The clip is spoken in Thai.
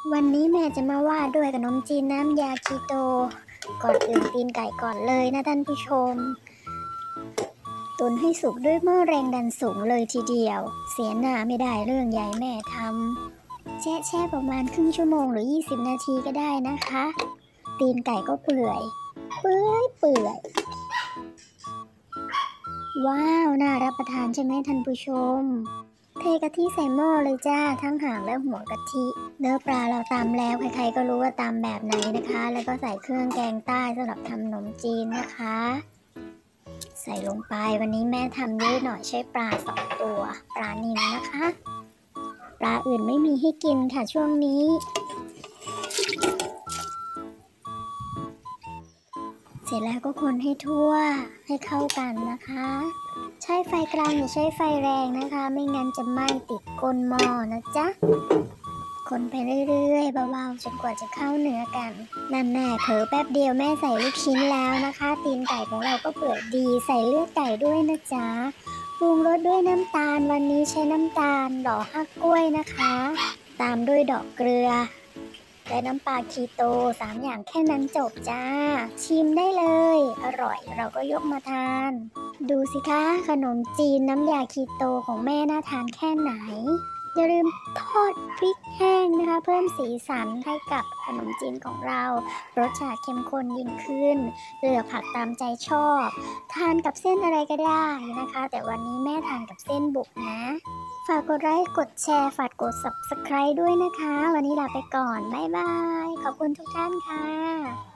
วันนี้แม่จะมาว่าด้วยขนมจีนน้ำยาคีโตก่อนอื่นตีนไก่ก่อนเลยนะท่านผู้ชมตุ๋นให้สุกด้วยหม้อแรงดันสูงเลยทีเดียวเสียหน้าไม่ได้เรื่องใหญ่แม่ทำแช่ประมาณครึ่งชั่วโมงหรือ20นาทีก็ได้นะคะตีนไก่ก็เปื่อยว้าวน่ารับประทานใช่ไหมท่านผู้ชมเทกะทิใส่หม้อเลยจ้าทั้งหางและหัวกะทิเนื้อปลาเราตำแล้วใครๆก็รู้ว่าตำแบบไหนนะคะแล้วก็ใส่เครื่องแกงใต้สำหรับทำขนมจีนนะคะใส่ลงไปวันนี้แม่ทำเยอะหน่อยใช้ปลา2ตัวปลานิลนะคะปลาอื่นไม่มีให้กินค่ะช่วงนี้เสร็จแล้วก็คนให้ทั่วให้เข้ากันนะคะใช้ไฟกลางอย่าใช้ไฟแรงนะคะไม่งั้นจะไหม้ติดก้นหม้อนะจ๊ะคนไปเรื่อยๆเบาๆจนกว่าจะเข้าเนื้อกันนั่นแน่เผลอแป๊บเดียวแม่ใส่ลูกชิ้นแล้วนะคะตีนไก่ของเราก็เปื่อยดีใส่เลือดไก่ด้วยนะจ๊ะปรุงรสด้วยน้ำตาลวันนี้ใช้น้ำตาลดอกฮักกล้วยนะคะตามด้วยดอกเกลือและน้ำปลาคีโต3อย่างแค่นั้นจบจ้าชิมได้เลยอร่อยเราก็ยกมาทานดูสิคะขนมจีนน้ำยาคีโตของแม่น่าทานแค่ไหนอย่าลืมทอดพริกแห้งนะคะเพิ่มสีสันให้กับขนมจีนของเรารสชาติเข้มข้นยิ่งขึ้นเลือกผักตามใจชอบทานกับเส้นอะไรก็ได้นะคะแต่วันนี้แม่ทานกับเส้นบุกนะฝากกดไลค์กดแชร์ฝากกด Subscribe ด้วยนะคะวันนี้ลาไปก่อนบ๊ายบายขอบคุณทุกท่านค่ะ